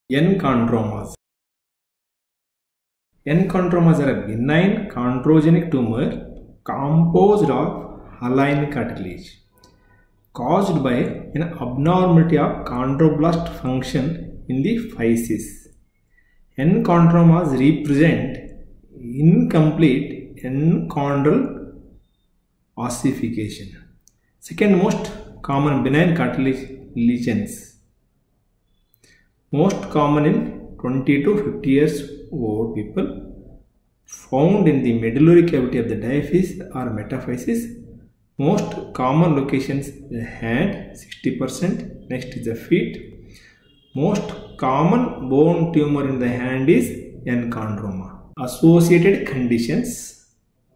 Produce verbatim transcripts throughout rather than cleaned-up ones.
Enchondromas. Enchondromas are a benign chondrogenic tumor composed of hyaline cartilage caused by an abnormality of chondroblast function in the facies. Enchondromas represent incomplete enchondral ossification. Second most common benign cartilage lesions. Most common in twenty to fifty years old people, found in the medullary cavity of the diaphysis or metaphysis. Most common locations the hand sixty percent, next is the feet. Most common bone tumor in the hand is enchondroma. Associated conditions: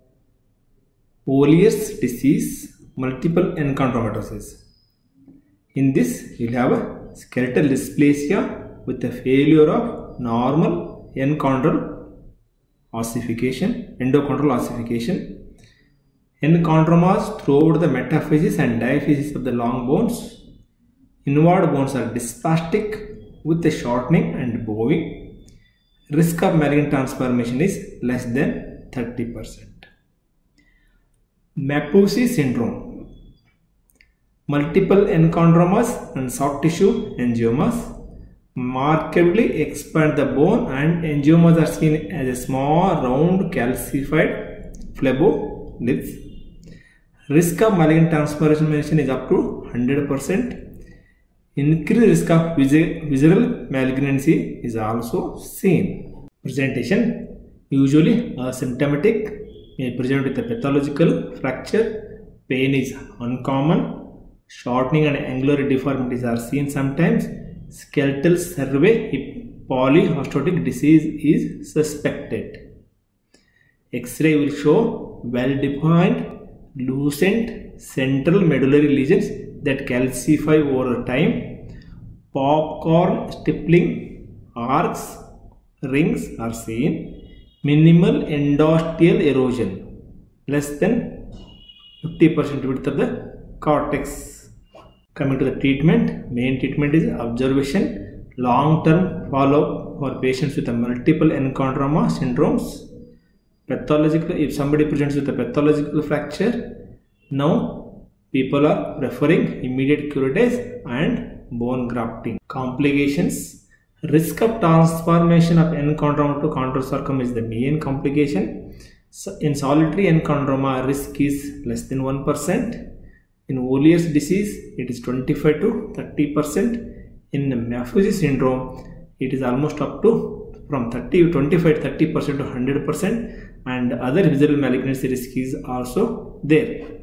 Olier's disease, multiple enchondromatosis. In this, you will have a skeletal dysplasia with the failure of normal enchondral ossification, endochondral ossification. Enchondromas throughout the metaphysis and diaphysis of the long bones. Inward bones are dysplastic with the shortening and bowing. Risk of malignant transformation is less than thirty percent. Mapuzzi syndrome. Multiple enchondromas and soft tissue angiomas markedly expand the bone, and angiomas are seen as a small round calcified phlebolyths. Risk of malignant transformation is up to one hundred percent. Increased risk of visceral malignancy is also seen. Presentation: usually asymptomatic, may present with a pathological fracture. Pain is uncommon. Shortening and angular deformities are seen sometimes. Skeletal survey polyostotic disease is suspected. X-ray will show well-defined, lucent central medullary lesions that calcify over time. Popcorn stippling, arcs, rings are seen. Minimal endosteal erosion, less than fifty percent width of the cortex. Coming to the treatment, main treatment is observation, long-term follow-up for patients with a multiple enchondroma syndromes. Pathological, if somebody presents with a pathological fracture, now people are preferring immediate curettage and bone grafting. Complications: risk of transformation of enchondroma to chondrosarcoma is the main complication. So in solitary enchondroma, risk is less than one percent. In Olier's disease, it is twenty-five to thirty percent. In Mapuzzi syndrome, it is almost up to from thirty, twenty-five to thirty percent to one hundred percent, and other visceral malignancy risk is also there.